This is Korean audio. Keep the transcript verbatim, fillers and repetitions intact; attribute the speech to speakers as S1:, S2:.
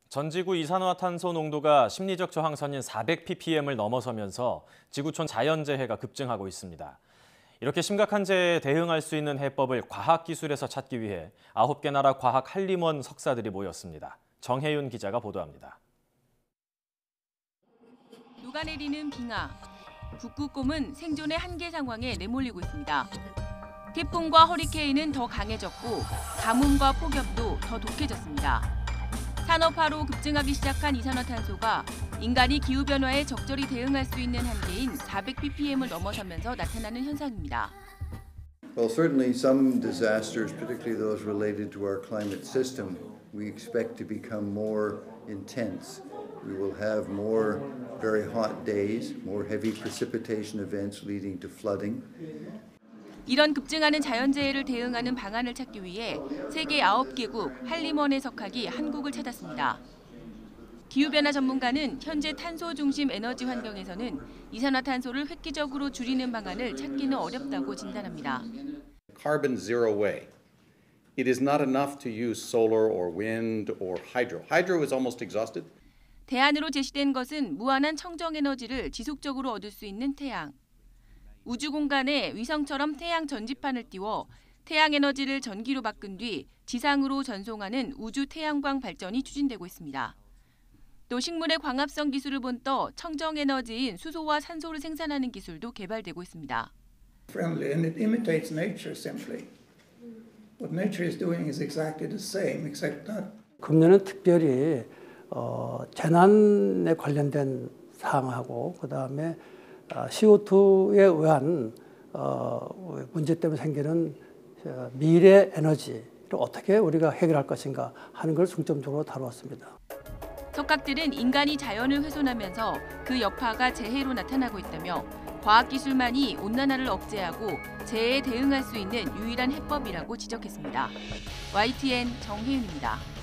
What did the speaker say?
S1: 전지구 이산화탄소 농도가 심리적 저항선인 사백 ppm을 넘어서면서 지구촌 자연재해가 급증하고 있습니다. 이렇게 심각한 재해에 대응할 수 있는 해법을 과학기술에서 찾기 위해 아홉 개 나라 과학 한림원 석사들이 모였습니다. 정혜윤 기자가 보도합니다.
S2: 녹아내리는 빙하, 북극곰은 생존의 한계 상황에 내몰리고 있습니다. 태풍과 허리케인은 더 강해졌고 가뭄과 폭염도 더 독해졌습니다. 산업화로 급증하기 시작한 이산화탄소가 인간이 기후변화에 적절히 대응할 수 있는 한계인 사백 ppm을 넘어서면서 나타나는 현상입니다.
S3: Well, certainly some disasters, particularly those related to our climate system, we expect to become more intense. We will have more very hot days, more heavy precipitation events leading to flooding.
S2: 이런 급증하는 자연재해를 대응하는 방안을 찾기 위해 세계 아홉 개국 한림원의 석학이 한국을 찾았습니다. 기후변화 전문가는 현재 탄소 중심 에너지 환경에서는 이산화탄소를 획기적으로 줄이는 방안을 찾기는 어렵다고 진단합니다.
S4: Carbon zero way. It is not enough to use solar or wind or hydro. Hydro is almost exhausted.
S2: 대안으로 제시된 것은 무한한 청정 에너지를 지속적으로 얻을 수 있는 태양. 우주 공간에 위성처럼 태양 전지판을 띄워 태양 에너지를 전기로 바꾼 뒤 지상으로 전송하는 우주 태양광 발전이 추진되고 있습니다. 또 식물의 광합성 기술을 본떠 청정 에너지인 수소와 산소를 생산하는 기술도 개발되고 있습니다.
S5: Friendly and it imitates nature simply. What nature is doing is exactly the same, except that.
S6: 금년은 특별히 어, 재난에 관련된 사항하고 그다음에 씨오투에 의한 어, 문제 때문에 생기는 미래 에너지를 어떻게 우리가 해결할 것인가 하는 걸 중점적으로 다루었습니다.
S2: 석학들은 인간이 자연을 훼손하면서 그 여파가 재해로 나타나고 있다며 과학기술만이 온난화를 억제하고 재해에 대응할 수 있는 유일한 해법이라고 지적했습니다. 와이티엔 정혜윤입니다.